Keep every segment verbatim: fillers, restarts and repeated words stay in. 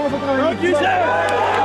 vamos a traer.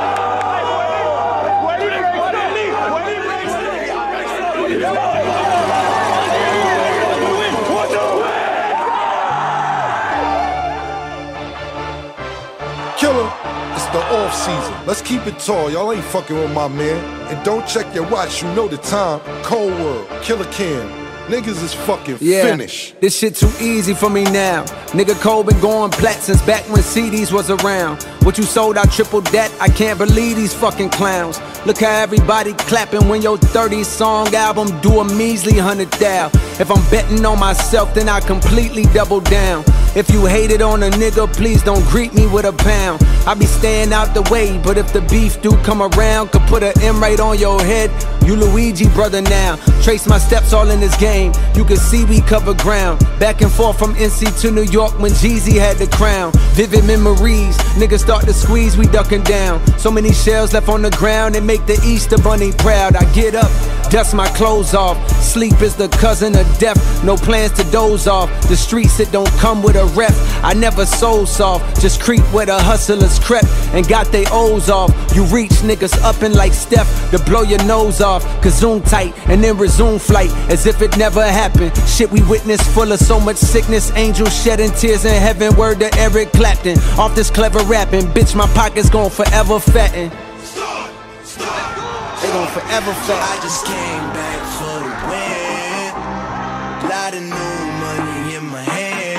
Killer, it's the off season. Let's keep it tall. Y'all ain't fucking with my man. And don't check your watch. You know the time. Cold World, Killer Cam. Niggas is fucking yeah, finished. This shit too easy for me now. Nigga Cole been going plat since back when C Ds was around. What you sold, I tripled that. I can't believe these fucking clowns. Look how everybody clapping when your thirty song album do a measly hundred thou. If I'm betting on myself, then I completely double down. If you hated on a nigga, please don't greet me with a pound. I be staying out the way, but if the beef do come around, could put an M right on your head. You Luigi brother now. Trace my steps all in this game. You can see we cover ground. Back and forth from N C to New York when Jeezy had the crown. Vivid memories, niggas start to squeeze, we ducking down. So many shells left on the ground, they make the Easter Bunny proud. I get up, dust my clothes off. Sleep is the cousin of death, no plans to doze off. The streets, it don't come with a rep. I never soul soft, just creep where the hustlers crept and got they O's off. You reach niggas up and like Steph to blow your nose off. Cause zoom tight and then resume flight as if it never happened. Shit we witnessed full of so much sickness. Angels shedding tears in heaven. Word to Eric Clapton. Off this clever rapping, bitch my pockets gon' forever fatten. Start, start. They gon' forever fatten. I just came back for the win. Lot of new money in my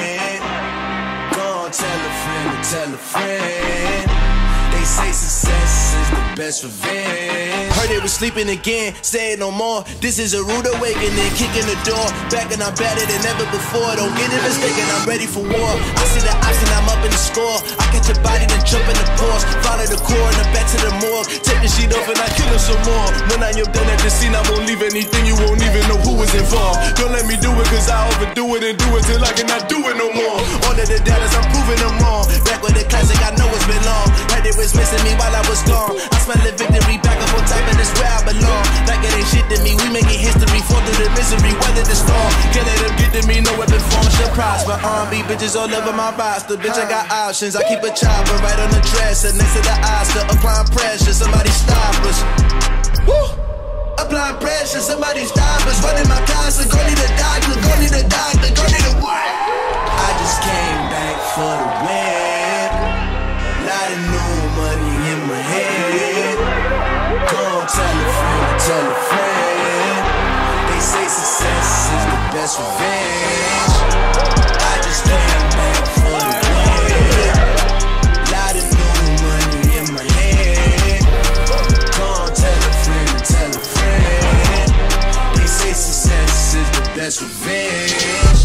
hand. Go tell a friend to tell a friend. They say success is the best revenge. Heard they was sleeping again, say it no more. This is a rude awakening, kicking the door. Back and I'm better than ever before. Don't get it mistaken, I'm ready for war. I see the option, I'm up in the score. I catch your body, then jump in the course. Follow the core and then back to the morgue. Take the sheet off and I kill her some more. When I am done at the scene, I won't leave anything. You won't even know who was involved. Don't let me do it, cause I overdo it and do it till I cannot do it no more. All of the doubters, I'm proving them wrong. Back with the classic, I know it's been long. Heard it was missing me while I was gone. I smell the victory, back up on top, and it's where I belong. Like it ain't shit to me, we making history. Fall through the misery, weather the storm. Can't let them get to me, no weapon form should prosper. R and B bitches all over my roster. Bitch, I got options, I keep a chopper right on the dresser. Next to the Oscar, applying pressure, somebody stop us. Woo! Applying pressure, somebody stop us. Running my concert, go need a doctor, go need a doctor, go need a what? I just came back for the win. Lot of new money in my head. Go tell a friend, tell a friend. They say success is the best revenge. I just came back for the win. Lot of new money in my head. Go tell a friend, tell a friend. They say success is the best revenge.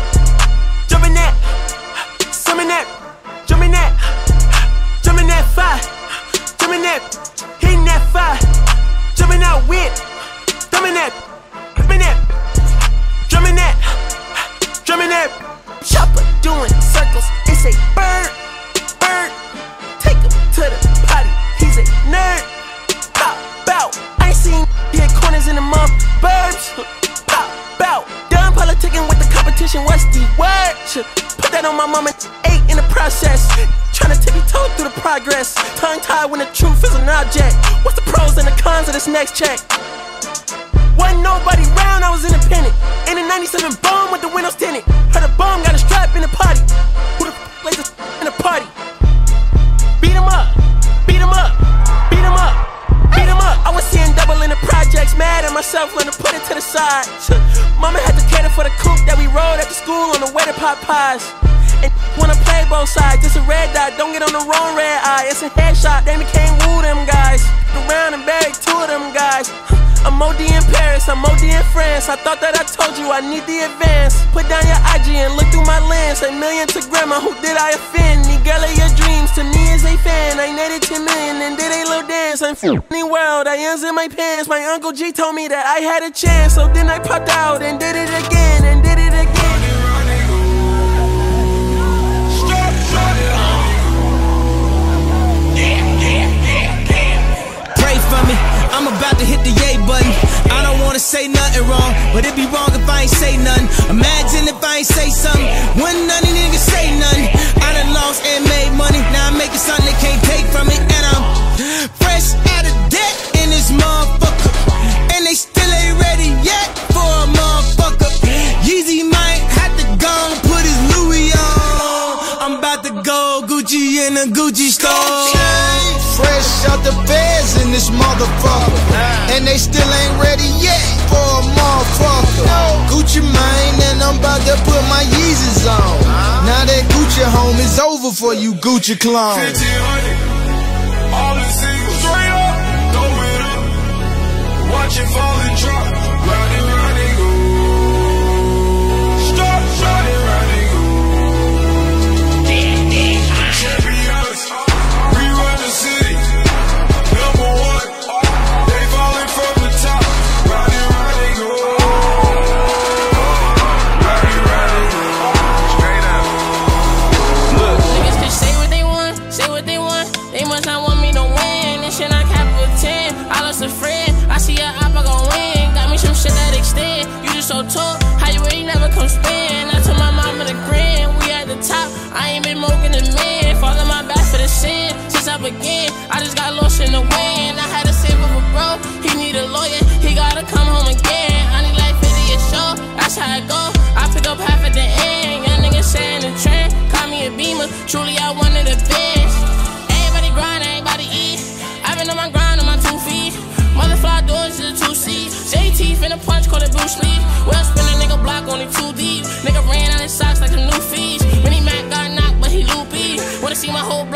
Jumping that, summon that, jumping that, jumping that fire, jumping that, hitting that fire, jumping out with, drumming that, drumming that, drumming that, drumming that. Chopper doing circles, it's a bird, bird. Take him to the potty, he's a nerd. Pop out, I ain't seen hit corners in the month. Birds, pop out. Done politicking with the competition, what's the word? Put that on my mama, eight in the process. Tryna tippy toe through the progress. Tongue tied when the truth is an object. What's the pros and the cons of this next check? Wasn't nobody round, I was independent. In a ninety-seven bomb with the windows tinted. Heard a bomb got a strap in the party. Who the f lays the in the party? Beat him up, beat him up, beat him up, beat him up. I was seeing double in the projects, mad at myself, learned to put it to the side. Mama had to cater for the coupe that we rode at the school on the way to pot pies. And wanna play both sides, it's a red dot, don't get on the wrong red eye. It's a headshot, they became woo them guys. Around and buried two of them guys. I'm O D in Paris, I'm O D in France. I thought that I told you I need the advance. Put down your I G and look through my lens. A million to grandma, who did I offend? The girl of your dreams to me is a fan. I netted ten million and did a little dance. I'm f***ing the world, I ends in my pants. My Uncle G told me that I had a chance. So then I popped out and did it again and did it again. Pray for me, I'm about to hit the yay button. I don't wanna say nothing wrong, but it'd be wrong if I ain't say nothing. Imagine if I ain't say something, wouldn't none of niggas say nothing. I done lost and made money, now I'm making something they can't pay. I'm about to go Gucci in a Gucci store. Fresh out the beds in this motherfucker, and they still ain't ready yet for a motherfucker. Gucci mane, and I'm about to put my Yeezys on. Now that Gucci home is over for you Gucci clones. fifteen hundred, all the singles, straight up, throw it up, watch it fall and drop, round and round and go. Stop, round and round and go. Champions, we run the city, number one, they falling from the top, round and round and go. Round and round and go, straight up. Look. Niggas can say what they want, say what they want, they must not want me to win. This shit not capital ten, I lost a friend, I see a op, I gon' win. Got me some shit that extend, you just so tall, how you ain't never come spin. I told my mama to grin, we at the top, I ain't been smoking the man. Fall on my back for the sin, since I began, I just got lost in the wind. I had to save up a bro, he need a lawyer, he gotta come home again. I need like fifty a show, that's how it go, I pick up half at the end. Young niggas saying the trend, call me a beamer, truly I wanted a bitch. Everybody grind, everybody eat, I been on my grind on my two feet. Motherfly doors is a two seat, J T finna punch, call it Bruce Lee. Well spin a nigga block, only two deep. Nigga ran out his socks like a new fees. When he Mac got knocked, but he loopy. Wanna see my whole